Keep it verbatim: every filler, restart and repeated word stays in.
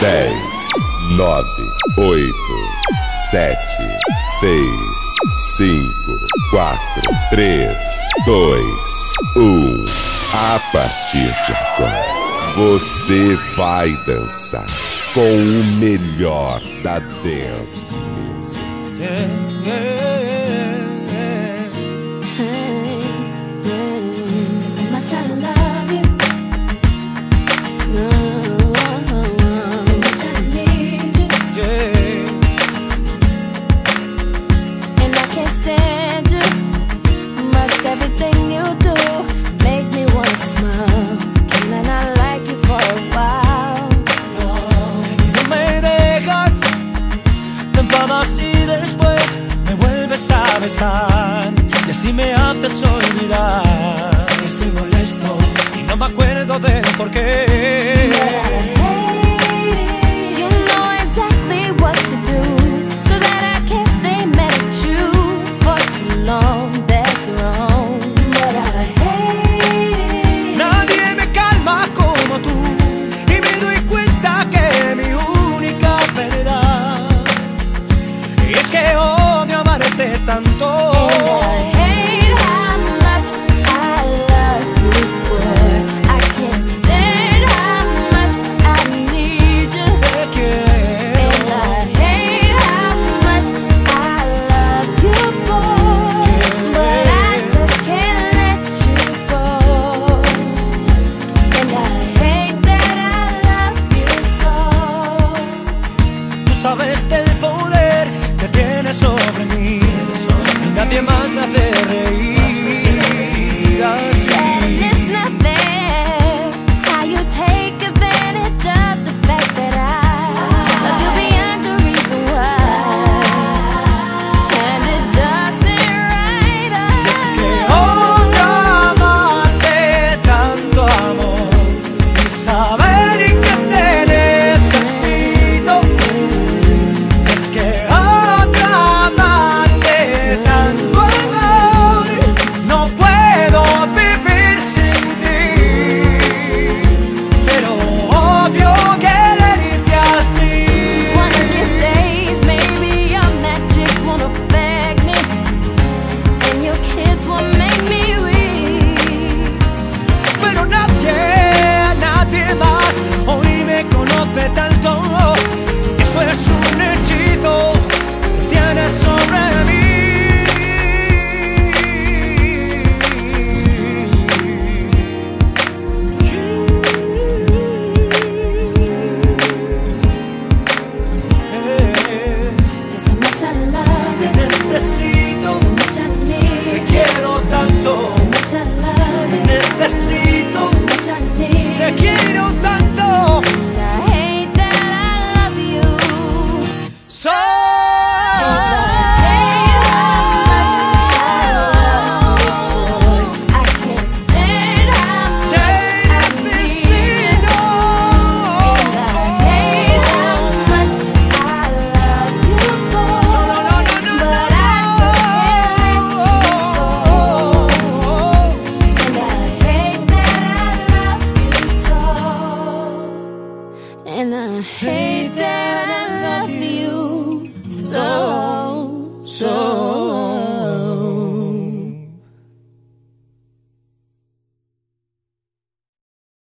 dez, nove, oito, sete, seis, cinco, quatro, três, dois, um. A partir de agora, você vai dançar com o melhor da dance music. Yeah, yeah, yeah. Hey, yeah. So much I love you. No, so much I need you. Yeah. And I can't stand you. Must everything you do make me wanna smile. Can I not like you for a while? No, y no me dejas, te enfadas y después me vuelves a besar y así me haces olvidar. Estoy molesto y no me acuerdo del porqué. You know exactly what to do, so that I can't stay mad at you for too long. That's wrong, but I hate it. Nadie me calma como tú y me doy cuenta que mi única verdad es que odio amarte tanto. And I hate how much I love you, but I can't stand how much I need you. Te quiero. And I hate how much I love you, boy, but I just can't let you go. And I hate that I love you so. Tú sabes del poder que tienes sobre mí y nadie más me hace reír así. And it's not fair how you take advantage of the fact that I love you beyond the reason why. And it just ain't right. Es que odio amarte tanto, amor, y saber que te necesito. Es que odio amarte tanto, amor, no puedo vivir sin ti, pero odio quererte así. One of these days, maybe your magic won't affect me, and your kiss will make me weak. Pero nadie, nadie más hoy me conoce tanto. Eso es un hechizo que tienes sobre mí. There's so much I love Te you, necesito, so much I te need, quiero tanto. so much I love Te you, necesito, so much I need. te quiero tanto. And I hate that I love you So I can't stand how much I need you. And I hate how much I love you, boy, but I just can't let you go. And I hate that I love you so. And I hate that I love you so, so.